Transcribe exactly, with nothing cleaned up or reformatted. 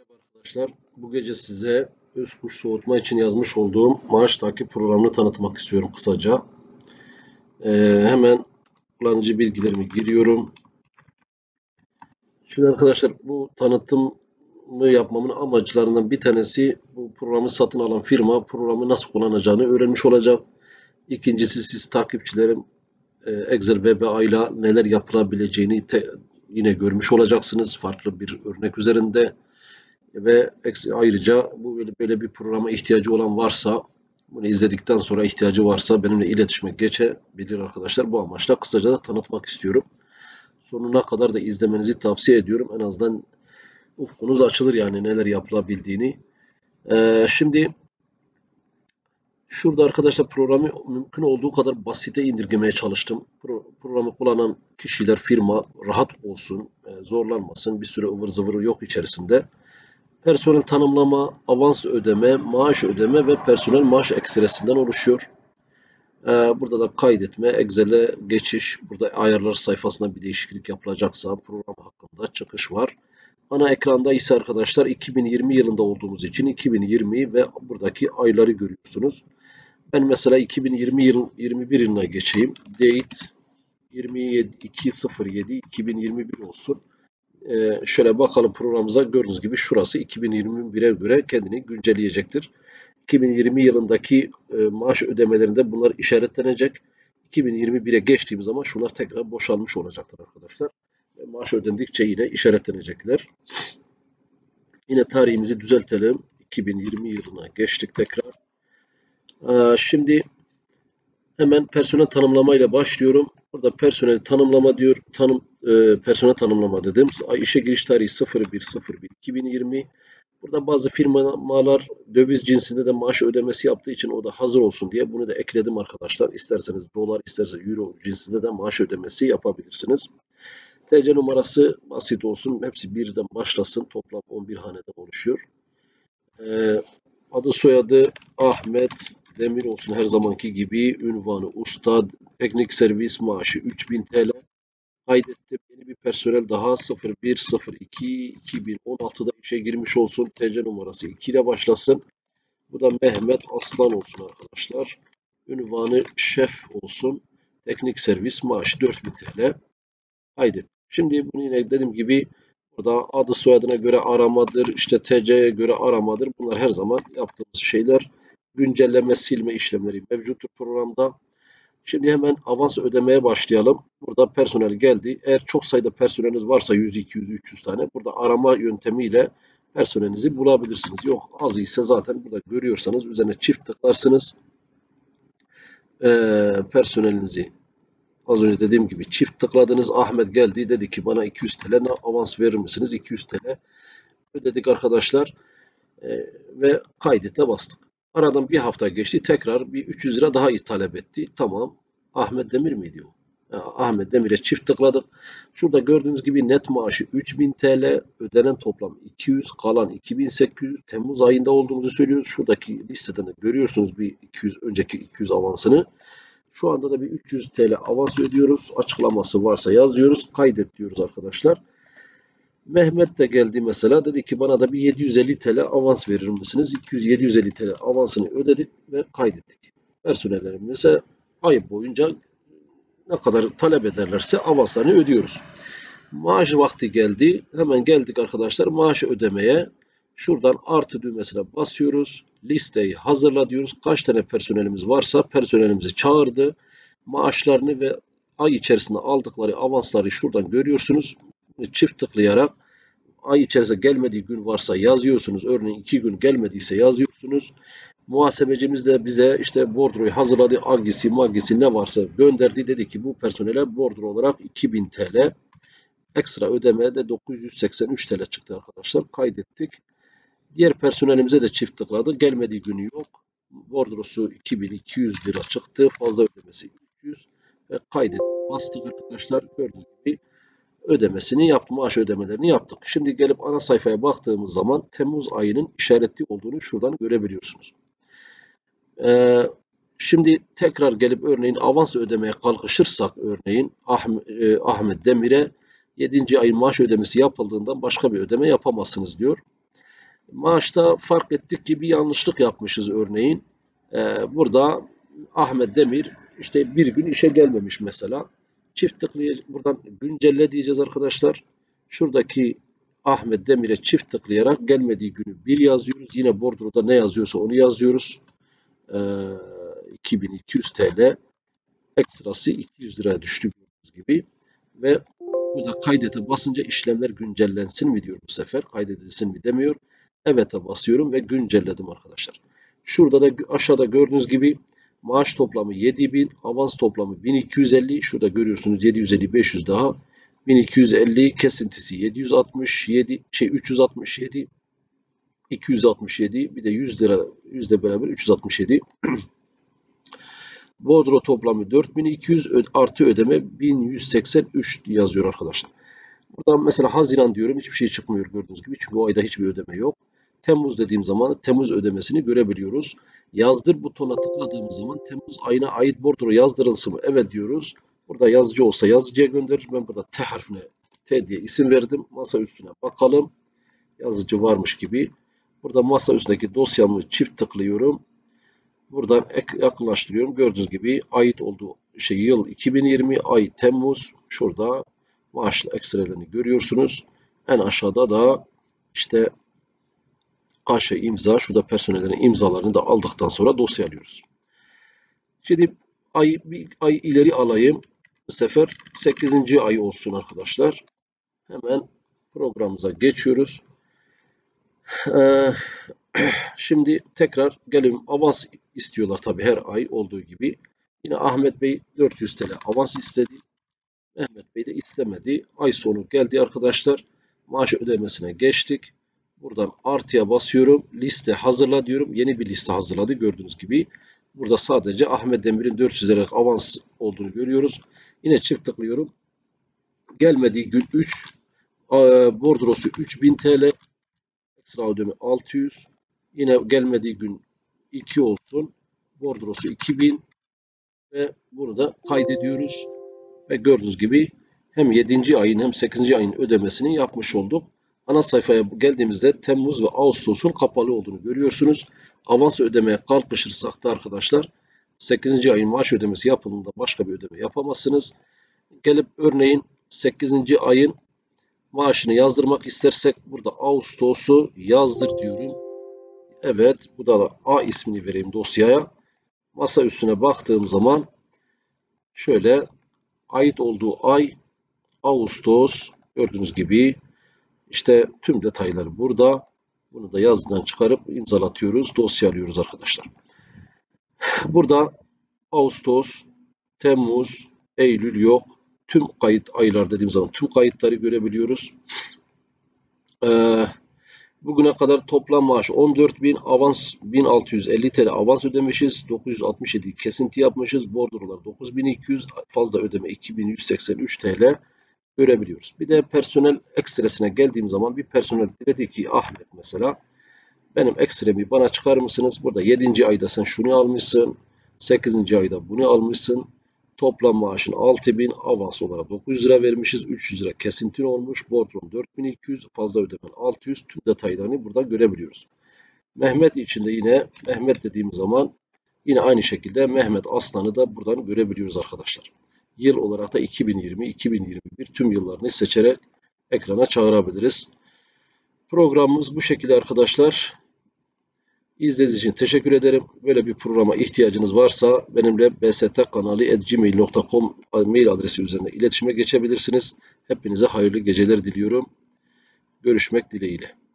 Merhaba arkadaşlar. Bu gece size öz kuş soğutma için yazmış olduğum maaş takip programını tanıtmak istiyorum kısaca. Ee, hemen kullanıcı bilgilerimi giriyorum. Şimdi arkadaşlar bu tanıtımı yapmamın amaçlarından bir tanesi bu programı satın alan firma programı nasıl kullanacağını öğrenmiş olacak. İkincisi siz takipçilerim e, Excel V B A ile neler yapılabileceğini te, yine görmüş olacaksınız farklı bir örnek üzerinde. Ve ayrıca bu böyle, böyle bir programa ihtiyacı olan varsa bunu izledikten sonra ihtiyacı varsa benimle iletişime geçebilir arkadaşlar. Bu amaçla kısaca da tanıtmak istiyorum. Sonuna kadar da izlemenizi tavsiye ediyorum. En azından ufkunuz açılır yani neler yapılabildiğini. Ee, şimdi şurada arkadaşlar programı mümkün olduğu kadar basite indirgemeye çalıştım. Pro, programı kullanan kişiler, firma rahat olsun, zorlanmasın. Bir sürü ıvır zıvır yok içerisinde. Personel tanımlama, avans ödeme, maaş ödeme ve personel maaş ekstresinden oluşuyor. Ee, burada da kaydetme, Excel'e geçiş, burada ayarlar sayfasında bir değişiklik yapılacaksa program hakkında çıkış var. Ana ekranda ise arkadaşlar iki bin yirmi yılında olduğumuz için iki bin yirmi ve buradaki ayları görüyorsunuz. Ben mesela iki bin yirmi yıl, yirmi bir yılına geçeyim. Date yirmi yedi iki sıfır yedi iki bin yirmi bir olsun. Ee, şöyle bakalım programımıza gördüğünüz gibi şurası iki bin yirmi bire göre kendini güncelleyecektir. iki bin yirmi yılındaki e, maaş ödemelerinde bunlar işaretlenecek. iki bin yirmi bire geçtiğimiz zaman şunlar tekrar boşalmış olacaktır arkadaşlar. Ve maaş ödendikçe yine işaretlenecekler. Yine tarihimizi düzeltelim. iki bin yirmi yılına geçtik tekrar. Ee, şimdi hemen personel tanımlamayla başlıyorum. Burada personel tanımlama diyor. Tanım, e, personel tanımlama dedim. İşe giriş tarihi sıfır bir sıfır bir iki bin yirmi. Burada bazı firmalar döviz cinsinde de maaş ödemesi yaptığı için o da hazır olsun diye bunu da ekledim arkadaşlar. İsterseniz dolar, isterseniz euro cinsinde de maaş ödemesi yapabilirsiniz. T C numarası basit olsun. Hepsi birden başlasın. Toplam on bir haneden oluşuyor. Ee, adı soyadı Ahmet Demir olsun her zamanki gibi. Ünvanı usta. Teknik servis maaşı üç bin T L. Kaydettim. Yeni bir personel daha sıfır bir sıfır iki iki bin on altıda işe girmiş olsun. T C numarası iki ile başlasın. Bu da Mehmet Aslan olsun arkadaşlar. Ünvanı şef olsun. Teknik servis maaşı dört bin T L. Kaydettim. Şimdi bunu yine dediğim gibi burada adı soyadına göre aramadır. İşte T C'ye göre aramadır. Bunlar her zaman yaptığımız şeyler. Güncelleme silme işlemleri mevcuttur programda. Şimdi hemen avans ödemeye başlayalım. Burada personel geldi. Eğer çok sayıda personeliniz varsa yüz, iki yüz, üç yüz tane burada arama yöntemiyle personelinizi bulabilirsiniz. Yok az ise zaten burada görüyorsanız üzerine çift tıklarsınız. Ee, personelinizi az önce dediğim gibi çift tıkladınız. Ahmet geldi dedi ki bana iki yüz T L avans verir misiniz? iki yüz T L ödedik arkadaşlar. Ee, ve kaydete bastık. Aradan bir hafta geçti. Tekrar bir üç yüz lira daha talep etti. Tamam. Ahmet Demir miydi o? Ahmet Demir'e çift tıkladık. Şurada gördüğünüz gibi net maaşı üç bin T L, ödenen toplam iki yüz, kalan iki bin sekiz yüz. Temmuz ayında olduğumuzu söylüyoruz. Şuradaki listeden de görüyorsunuz bir iki yüz önceki iki yüz avansını. Şu anda da bir üç yüz T L avans ödüyoruz. Açıklaması varsa yazıyoruz. Kaydet diyoruz arkadaşlar. Mehmet de geldi mesela. Dedi ki bana da bir yedi yüz elli T L avans verir misiniz? iki yüz yedi yüz elli T L avansını ödedik ve kaydettik. Personellerimize ay boyunca ne kadar talep ederlerse avanslarını ödüyoruz. Maaş vakti geldi. Hemen geldik arkadaşlar maaş ödemeye. Şuradan artı düğmesine basıyoruz. Listeyi hazırla diyoruz. Kaç tane personelimiz varsa personelimizi çağırdı. Maaşlarını ve ay içerisinde aldıkları avansları şuradan görüyorsunuz. Çift tıklayarak ay içerisinde gelmediği gün varsa yazıyorsunuz. Örneğin iki gün gelmediyse yazıyorsunuz. Muhasebecimiz de bize işte bordroyu hazırladı. Agisi, magisi ne varsa gönderdi. Dedi ki bu personele bordro olarak iki bin T L. Ekstra ödeme de dokuz yüz seksen üç T L çıktı arkadaşlar. Kaydettik. Diğer personelimize de çift tıkladı. Gelmediği günü yok. Bordrosu iki bin iki yüz lira çıktı. Fazla ödemesi üç yüz. Ve kaydet. Bastık arkadaşlar. Gördüğünüz gibi ödemesini yaptık. Maaş ödemelerini yaptık. Şimdi gelip ana sayfaya baktığımız zaman Temmuz ayının işaretli olduğunu şuradan görebiliyorsunuz. Ee, şimdi tekrar gelip örneğin avans ödemeye kalkışırsak örneğin Ahmet, e, Ahmet Demir'e yedinci ayın maaş ödemesi yapıldığından başka bir ödeme yapamazsınız diyor. Maaşta fark ettik ki bir yanlışlık yapmışız örneğin. Ee, burada Ahmet Demir işte bir gün işe gelmemiş mesela. Çift tıklayacağız. Buradan güncelle diyeceğiz arkadaşlar. Şuradaki Ahmet Demir'e çift tıklayarak gelmediği günü bir yazıyoruz. Yine bordroda ne yazıyorsa onu yazıyoruz. Ee, iki bin iki yüz T L ekstrası iki yüz liraya düştü gördüğünüz gibi. Ve burada kaydete basınca işlemler güncellensin mi diyor bu sefer. Kaydedilsin mi demiyor. Evet'e basıyorum ve güncelledim arkadaşlar. Şurada da aşağıda gördüğünüz gibi maaş toplamı yedi bin, avans toplamı bin iki yüz elli. Şurada görüyorsunuz yedi yüz elli, beş yüz daha. bin iki yüz elli kesintisi yedi yüz altmış yedi, şey üç yüz altmış yedi, iki yüz altmış yedi, bir de yüz lira, yüzle beraber üç yüz altmış yedi. Bordro toplamı dört bin iki yüz artı ödeme bin yüz seksen üç yazıyor arkadaşlar. Buradan mesela Haziran diyorum, hiçbir şey çıkmıyor gördüğünüz gibi. Çünkü o ayda hiçbir ödeme yok. Temmuz dediğim zaman Temmuz ödemesini görebiliyoruz. Yazdır butonuna tıkladığımız zaman Temmuz ayına ait bordro yazdırılsın mı? Evet diyoruz. Burada yazıcı olsa yazıcıya gönderir. Ben burada T harfine T diye isim verdim. Masa üstüne bakalım. Yazıcı varmış gibi. Burada masa üstündeki dosyamı çift tıklıyorum. Buradan yakınlaştırıyorum. Gördüğünüz gibi ait olduğu şey yıl iki bin yirmi, ay Temmuz. Şurada maaşlı ekstrelerini görüyorsunuz. En aşağıda da işte A Ş imza. Şurada personellerin imzalarını da aldıktan sonra dosya alıyoruz. Şimdi ay, bir ay ileri alayım. Bu sefer sekizinci ay olsun arkadaşlar. Hemen programımıza geçiyoruz. Ee, Şimdi tekrar gelelim. Avans istiyorlar tabii her ay olduğu gibi. Yine Ahmet Bey dört yüz T L avans istedi. Mehmet Bey de istemedi. Ay sonu geldi arkadaşlar. Maaş ödemesine geçtik. Buradan artıya basıyorum. Liste hazırla diyorum. Yeni bir liste hazırladı gördüğünüz gibi. Burada sadece Ahmet Demir'in dört yüz liralık avans olduğunu görüyoruz. Yine çift tıklıyorum. Gelmediği gün üç. Bordrosu üç bin T L. Ekstra ödeme altı yüz. Yine gelmediği gün iki olsun. Bordrosu iki bin. Ve bunu da kaydediyoruz. Ve gördüğünüz gibi hem yedinci ayın hem sekizinci ayın ödemesini yapmış olduk. Ana sayfaya geldiğimizde Temmuz ve Ağustos'un kapalı olduğunu görüyorsunuz. Avans ödemeye kalkışırsak da arkadaşlar sekizinci ayın maaş ödemesi yapıldığında başka bir ödeme yapamazsınız. Gelip örneğin sekizinci ayın maaşını yazdırmak istersek burada Ağustos'u yazdır diyorum. Evet, bu da A ismini vereyim dosyaya. Masa üstüne baktığım zaman şöyle ait olduğu ay Ağustos, gördüğünüz gibi işte tüm detayları burada. Bunu da yazıdan çıkarıp imzalatıyoruz, dosya alıyoruz arkadaşlar. Burada Ağustos, Temmuz, Eylül yok. Tüm kayıt aylar dediğim zaman tüm kayıtları görebiliyoruz. Ee, Bugüne kadar toplam maaş on dört bin, avans bin altı yüz elli T L avans ödemişiz. dokuz yüz altmış yedi kesinti yapmışız. Bordrolar dokuz bin iki yüz, fazla ödeme iki bin yüz seksen üç T L görebiliyoruz. Bir de personel ekstresine geldiğim zaman bir personel dedi ki Ahmet mesela benim ekstremi bana çıkar mısınız? Burada yedinci ayda sen şunu almışsın. sekizinci ayda bunu almışsın. Toplam maaşın altı bin, avans olarak dokuz yüz lira vermişiz. üç yüz lira kesintin olmuş. Bordron dört bin iki yüz, fazla ödemen altı yüz. Tüm detaylarını burada görebiliyoruz. Mehmet için de yine Mehmet dediğim zaman yine aynı şekilde Mehmet Aslan'ı da buradan görebiliyoruz arkadaşlar. Yıl olarak da iki bin yirmi iki bin yirmi bir tüm yıllarını seçerek ekrana çağırabiliriz. Programımız bu şekilde arkadaşlar. İzlediğiniz için teşekkür ederim. Böyle bir programa ihtiyacınız varsa benimle b s t kanalı at gmail nokta com mail adresi üzerinden iletişime geçebilirsiniz. Hepinize hayırlı geceler diliyorum. Görüşmek dileğiyle.